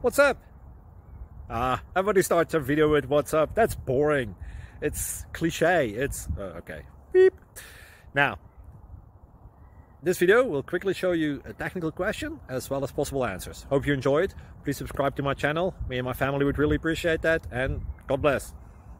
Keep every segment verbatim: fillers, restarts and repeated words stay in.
What's up? Ah, everybody starts a video with what's up. That's boring. It's cliche. It's uh, okay. Beep. Now, this video will quickly show you a technical question as well as possible answers. Hope you enjoy it. Please subscribe to my channel. Me and my family would really appreciate that, and God bless.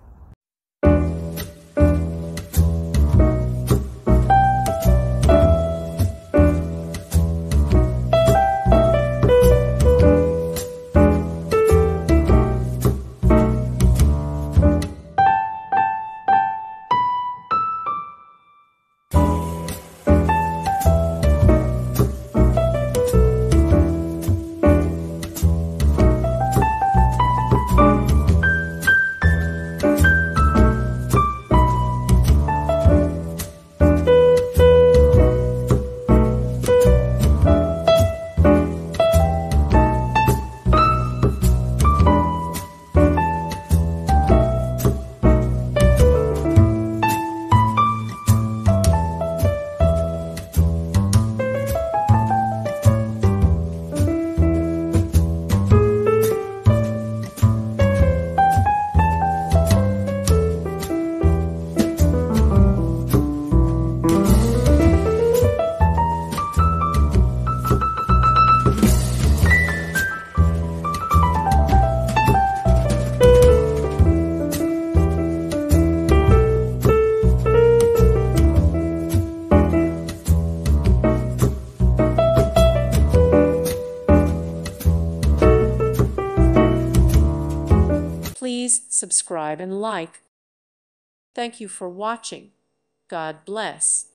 Please subscribe and like. Thank you for watching. God bless.